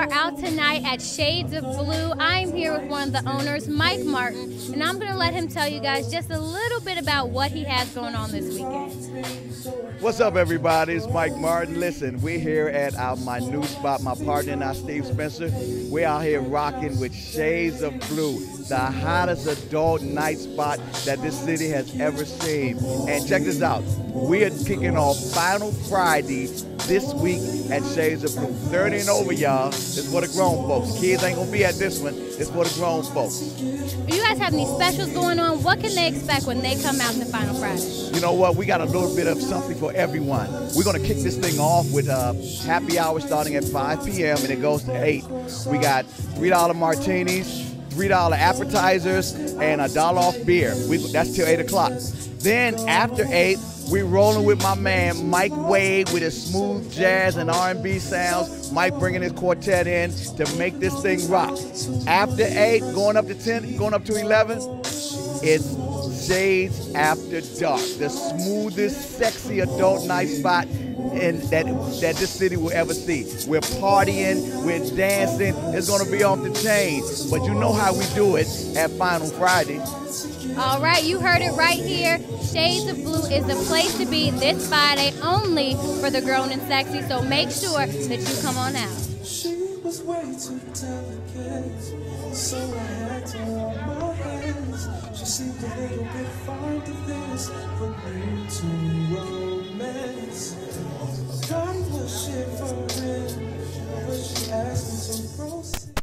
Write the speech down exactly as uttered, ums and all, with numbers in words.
are out tonight at Shades of Blue. I'm here with one of the owners, Mike Martin, and I'm going to let him tell you guys just a little bit about what he has going on this weekend. What's up, everybody? It's Mike Martin. Listen, we're here at our, my new spot, my partner and I, Steve Spencer. We're out here rocking with Shades of Blue, the hottest adult night spot that this city has ever seen. And check this out. We are kicking off Final Friday this week at Shades of Blue. thirty and over, y'all. It's for the grown folks. Kids ain't gonna be at this one. It's for the grown folks. You guys have any specials going on? What can they expect when they come out to Final Friday? You know what? We got a little bit of something for everyone. We're gonna kick this thing off with uh, happy hour starting at five p m and it goes to eight. We got three dollar martinis, three dollar appetizers, and a dollar off beer. We, that's till eight o'clock. Then after eight, we rolling with my man Mike Wade with his smooth jazz and R and B sounds. Mike bringing his quartet in to make this thing rock. After eight, going up to ten, going up to eleven, it's Shades After Dark, the smoothest, sexy adult night spot in that that this city will ever see. We're partying, we're dancing. It's gonna be off the chain, but you know how we do it at Final Friday. All right, you heard it right here. Shades of Blue is the place to be this Friday, only for the grown and sexy, so make sure that you come on out. She was way too delicate, so I had to hold my hands. She seemed a little bit fond of this, but me to romance. Her body was shivering when she asked me to proceed.